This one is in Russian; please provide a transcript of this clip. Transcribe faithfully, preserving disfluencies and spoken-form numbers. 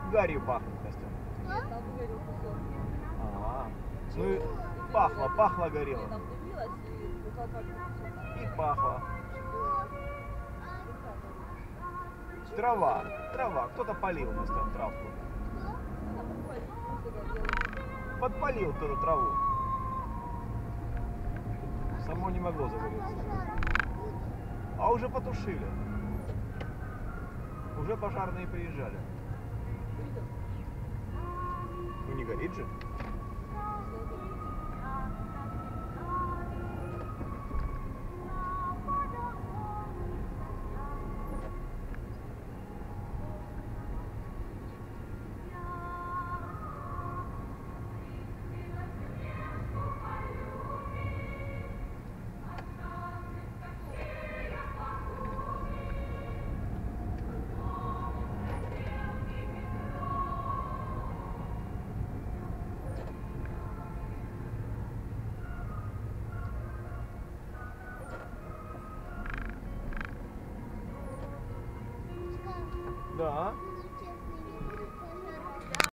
гарью пахнет, Костя. Нет, там горел кусок. Ага. Ну и пахло, пахло горело. Там дымилось и потолка кусок. И пахло. Трава, трава. Кто-то полил, Настя, травку. Подпалил кто-то траву. Само не могло загореться. А уже потушили. Уже пожарные приезжали. Ну не горит же. Да.